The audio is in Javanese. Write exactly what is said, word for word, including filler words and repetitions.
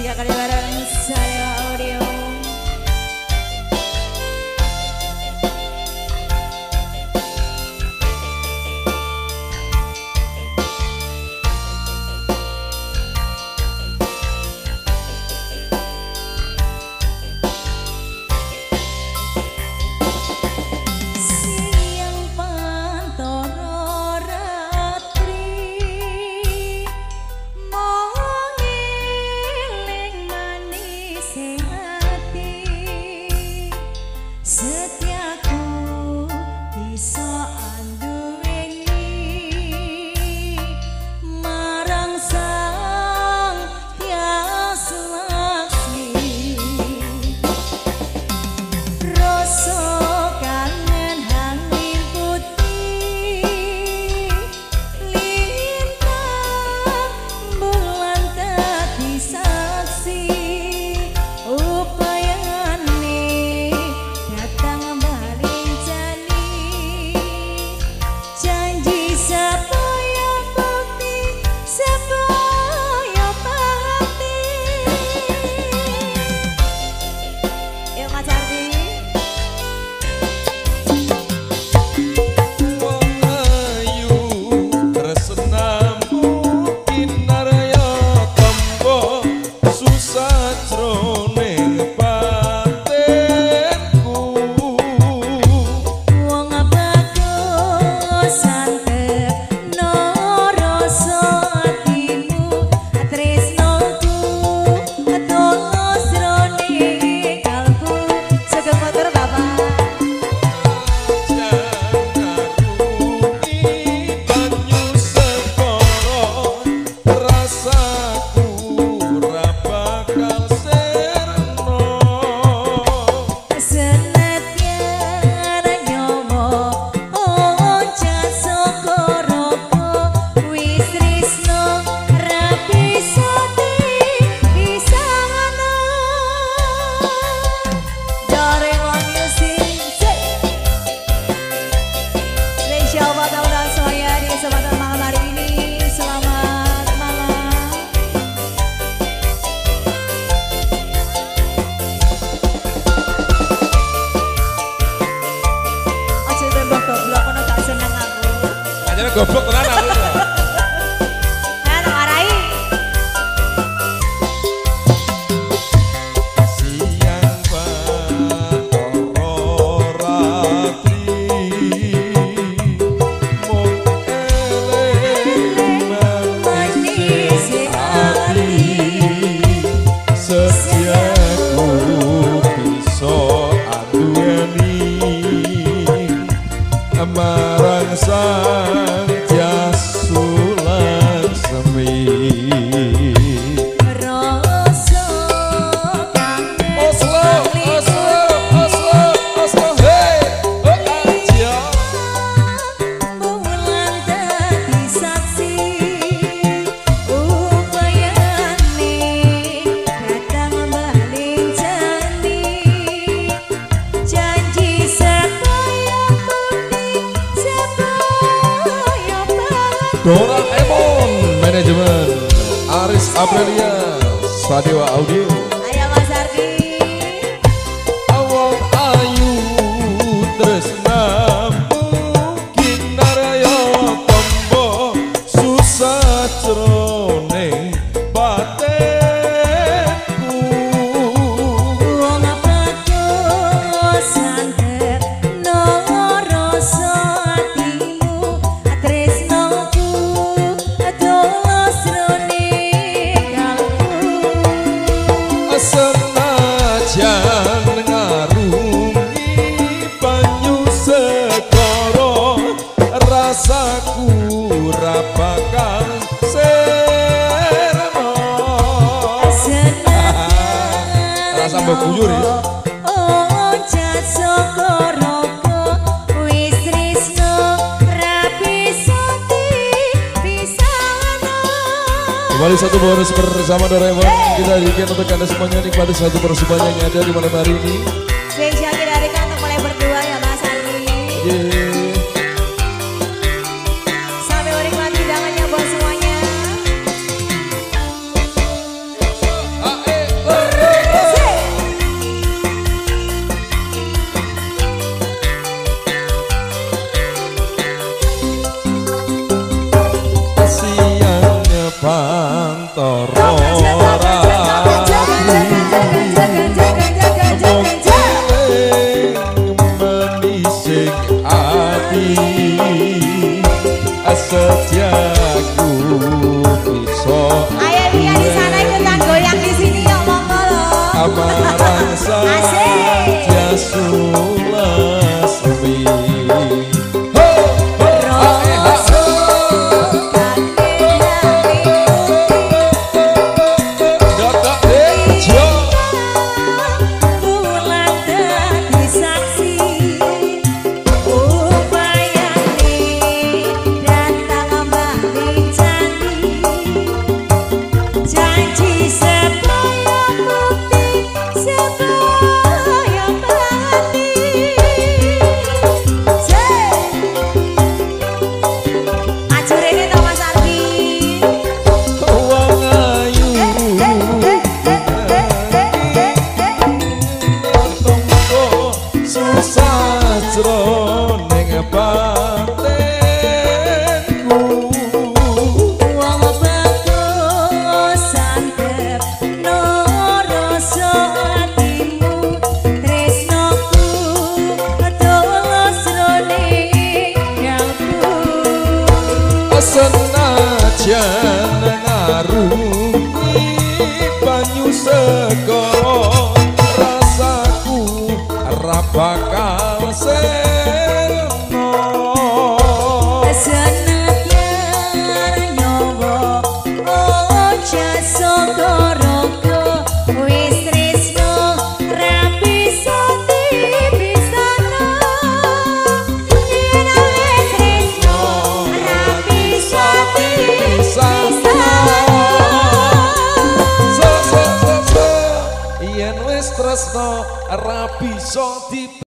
kali bareng saya audio. Goblok tenan aku. Ayo ngarai. Siang Bathara Ratri mung eling manis ati setiaku bisa anduweni marang sang jasulan semi Rasa kangen Oslo, Oslo, Oslo, Oslo, hey, oh aja bulan dadi saksi upayane datang balik janji janji supaya Doraemon Manajemen Aris Aprilia Sadewa Audio. Ayo Mas Ardi. Awang ayu tresnamu kinaraya tombo susah jroning batenku. Wong apa santer no rasa atimu tresnoku tulus rone kalbu senajan ngarungi banyu segara rasaku ra bakal serno rasa mbok guyur ya. Oh jasa koroko wis tresno rapi sati pisana. Kembali satu bonus bersama Doraemon. Kita bikin untuk anda semuanya nikmati satu persembahan yang ada di malam hari ini. Spesial dari kantong mulai berdua ya Mas Ardi. Yeah. Sampai menikmati hidangannya buat semuanya. Ah, eh. ngarungi banyu segoro rasaku ora bakal seno Senadyan nyawa ojo sogorogo wis tresno ra bisa dipisahno yen wis tresno ra bisa dipisahno yen wis tresno ora bisa di